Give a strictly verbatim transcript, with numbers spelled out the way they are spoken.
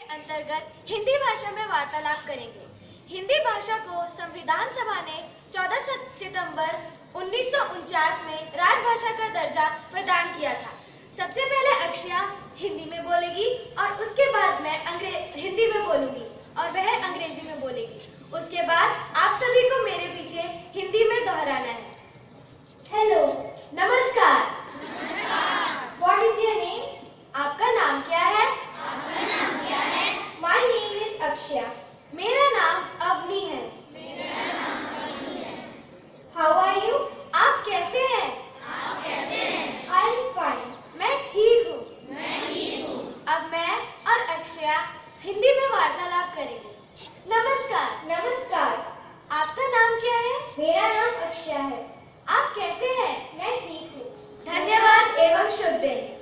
अंतर्गत हिंदी भाषा में वार्तालाप करेंगे। हिंदी भाषा को संविधान सभा ने चौदह सितंबर उन्नीस सौ उनचास में राजभाषा का दर्जा प्रदान किया था। सबसे पहले अक्षया हिंदी में बोलेगी और उसके बाद मैं अंग्रेज हिंदी में बोलूंगी और वह अंग्रेजी में बोलेगी। उसके बाद आप सभी को मेरे पीछे हिंदी में दोहराना है। हेलो, नमस्कार। What is your name? आपका नाम क्या है? आपका नाम क्या है? My name is Akshaya. मेरा नाम अवनी है। मेरा नाम अवनी है। How are you? आप कैसे हैं? आप कैसे हैं? I am fine. मैं ठीक हूँ। मैं ठीक हूँ। अब मैं और अक्षया हिंदी में वार्तालाप करेंगे। नमस्कार। नमस्कार। आपका नाम क्या है? मेरा नाम अक्षया है। आप कैसे हैं? मैं ठीक हूँ। धन्यवाद एवं शुभ दिन।